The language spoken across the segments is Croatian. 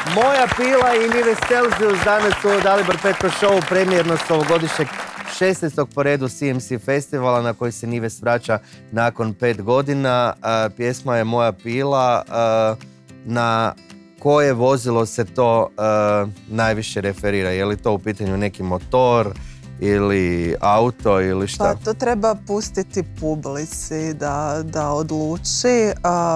Moja pila i Nive Celsius danas u Dalibor Petko Show, premijernost ovogodišnjeg 16. po redu CMC festivala na koji se Nives vraća nakon 5 godina. Pjesma je Moja pila. Na koje vozilo se to najviše referira? Je li to u pitanju neki motor ili auto ili šta? Pa to treba pustiti publici da odluči.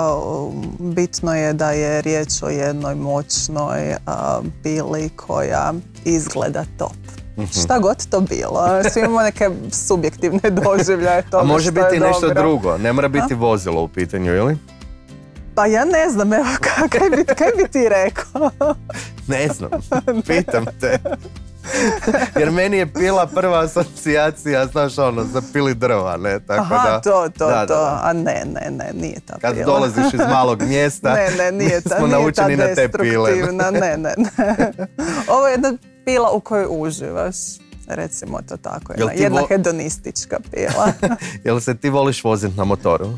Bitno je da je riječ o jednoj moćnoj pili koja izgleda top. Šta god to bilo. Svi imamo neke subjektivne doživljaje toga. A može što je biti nešto dobro. drugo, ne mora biti vozilo u pitanju, ili? Pa ja ne znam, evo, kaj bi ti rekao? Ne znam, pitam te. Jer meni je pila prva asocijacija, znaš ono, za pili drva, ne? Tako Aha, da, to. A ne, nije ta pila. kad dolaziš iz malog mjesta, nije ta, smo naučeni na te pile. Ne. Ovo je jedna pila u kojoj uživaš, recimo to tako. Jedna hedonistička pila. Jel se ti voliš voziti na motoru?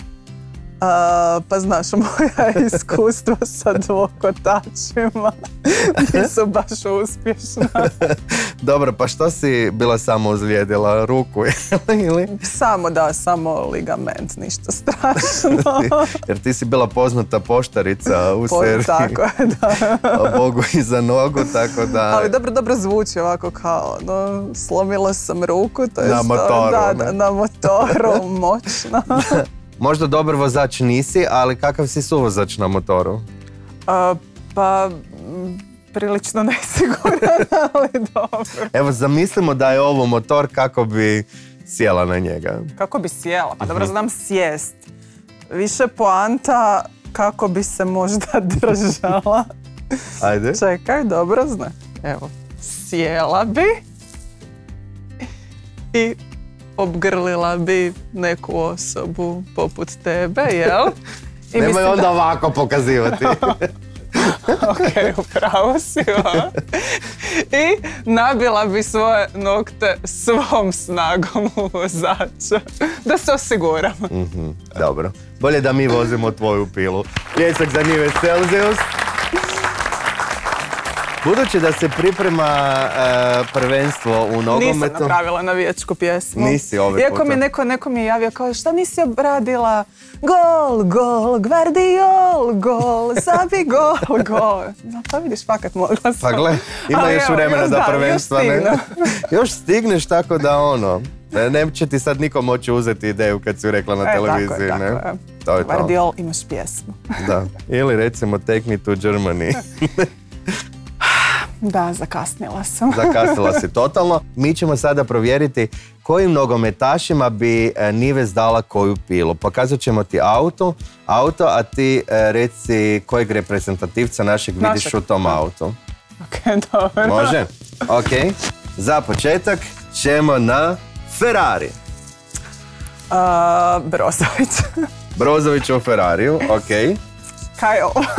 Pa znaš, moja iskustva sa dvokotačima nisu baš uspješna. Dobro, pa što si bila samo ozlijedila? Ruku ili? Samo ligament, ništa strašno. Jer ti si bila poznata poštarica u seriji. Tako je, da. Bogu iza nogu, tako da... Ali dobro zvuči ovako kao, slomila sam ruku, to je na motoru. Da, na motoru, moćno. Možda dobar vozač nisi, ali kakav si suvozač na motoru? Pa, prilično nesiguran, ali dobro. Evo, zamislimo da je ovo motor, kako bi sjela na njega. Kako bi sjela? Pa dobro, znam sjest. Više poanta kako bi se možda držala. Ajde. Čekaj, dobro zna. Evo, sjela bi i obgrlila bi neku osobu poput tebe, jel? Nemoj onda ovako pokazivati. Ok, upravo si. I nabila bi svoje nokte svom snagom u vozača. Da se osiguram. Dobro. Bolje da mi vozimo tvoju pilu. Pljesak za Nive Celsius. Budući da se priprema prvenstvo u nogometu... Nisam napravila navijačku pjesmu. Nisi ovaj Iako puta. mi neko mi je javio kao, šta nisi obradila? Gol, Gvardiol, gol, zabi gol. No, pa vidiš, fakat mogla sam. Pa gle, ima još vremena za prvenstva, ne? Još stigneš, tako da ono... Neće ti sad niko moći uzeti ideju kad si rekla na televiziji, ne? Tako je. Gvardiol, imaš pjesmu. Da. Ili recimo Take Me to Germany. Da, zakasnila sam. Zakasnila si totalno. Mi ćemo sada provjeriti kojim nogometašima bi Nives dala koju pilu. Pokazat ćemo ti auto, a ti reci kojeg reprezentativca našeg vidiš u tom autu. Ok, dobro. Može? Ok. Za početak ćemo na Ferrari. Brozović. Brozović u Ferrariju, ok. Kaj je ovo?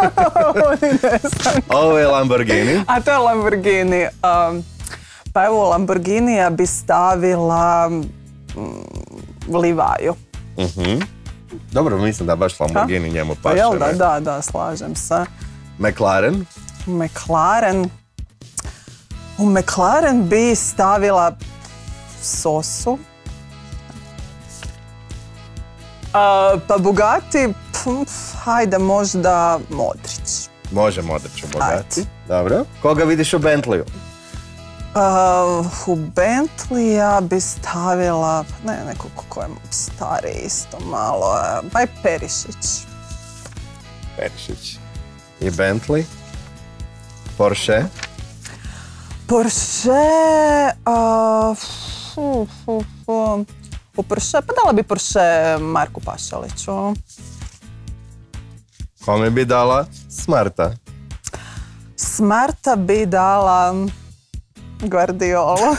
Ovo je Lamborghini. A to je Lamborghini. Pa evo, Lamborghinija bi stavila Livaju. Dobro, mislim da baš Lamborghini njemu paše. Jel da, slažem se. McLaren. U McLaren bi stavila Sosu. Pa Bugatti, hajde možda Modrić. Može Modrić u Bugatti. Dobro. Koga vidiš u Bentleyu? U Bentleya bi stavila, nekog ko je stariji isto malo, pa je Perišić. I Bentley? Porsche? U Porsche, pa dala bi Porsche Marku Pašaliću. Kome bi dala Smarta? Smarta bi dala Guardiolu.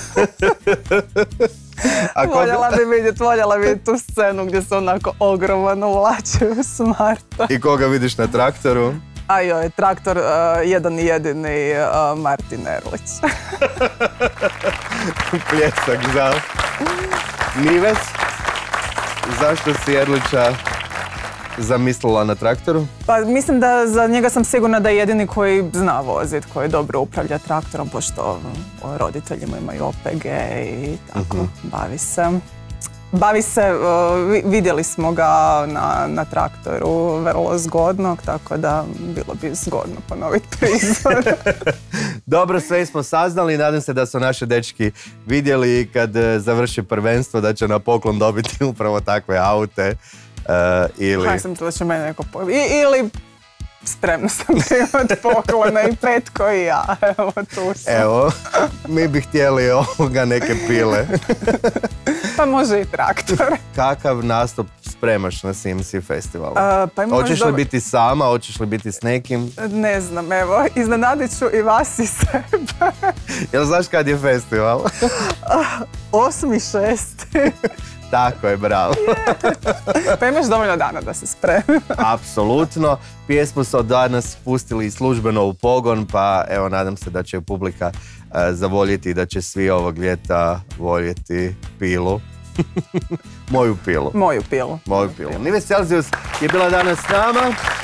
Voljela bi vidjeti tu scenu gdje se onako ogroman uvlači u Smarta. I koga vidiš na traktoru? Ajoj, traktor jedan i jedini Martin Erlić. Pljesak za Nives. Zašto si Erlića zamislila na traktoru? Pa mislim da za njega sam sigurna da je jedini koji zna vozit, koji dobro upravlja traktorom, pošto roditeljima imaju OPG i tako, bavi se, vidjeli smo ga na traktoru vrlo zgodnog, tako da bilo bi zgodno ponoviti prizor. Dobro, sve smo saznali, nadam se da su naši dečki vidjeli kad završi prvenstvo da će na poklon dobiti upravo takve aute. Ja sam tu da će mene neko ili spremno sam primati poklone i Petko i ja, evo tu sam. Evo, mi bi htjeli neke pile. Pa može i traktor. Kakav nastup spremaš na CMC festivalu? Hoćeš li biti sama, hoćeš li biti s nekim? Ne znam, evo, iznenadit ću i vas i sebe. Jel znaš kad je festival? 8.6. Tako je, bravo. Pa imaš dovoljno dana da se spremi. Apsolutno. Pjesmu su od danas pustili službeno u pogon, pa evo, nadam se da će publika zavoljeti i da će svi ovog ljeta voljeti pilu. Moju pilu. Moju pilu. Nives Celzijus je bila danas s nama.